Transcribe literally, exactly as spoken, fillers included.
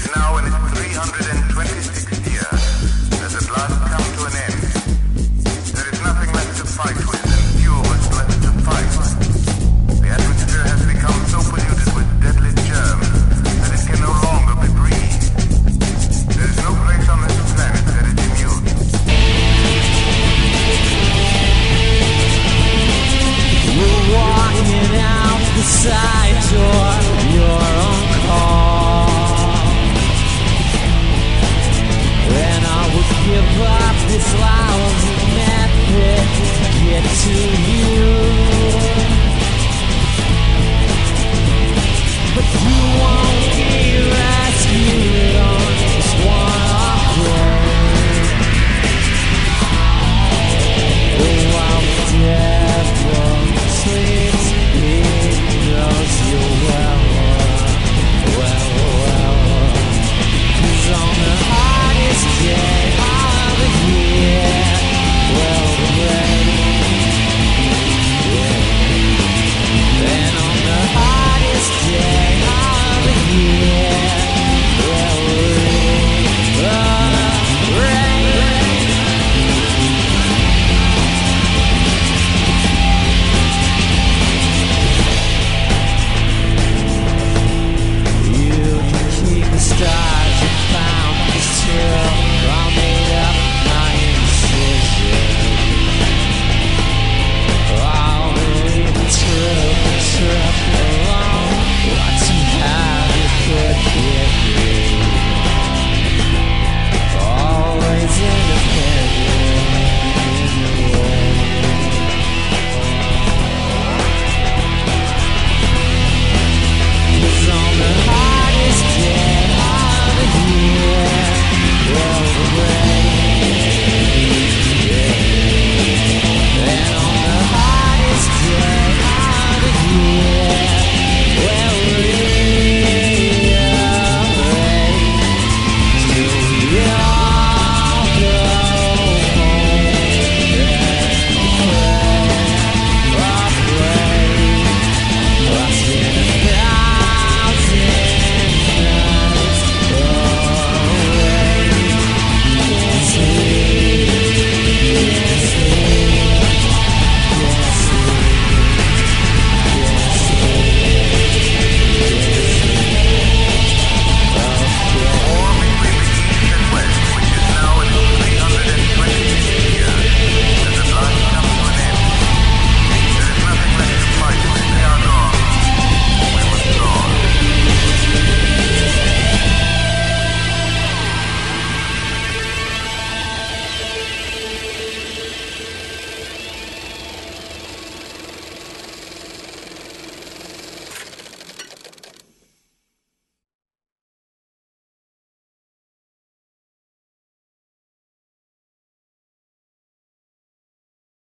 now in its three hundred twenty-sixth year, has at last come to an end. There is nothing left to fight with and few of us left to fight. The atmosphere has become so polluted with deadly germs that it can no longer be breathed. There is no place on this planet that is immune. We're walking out the side door, you're on call. Give up this lousy method, get to you.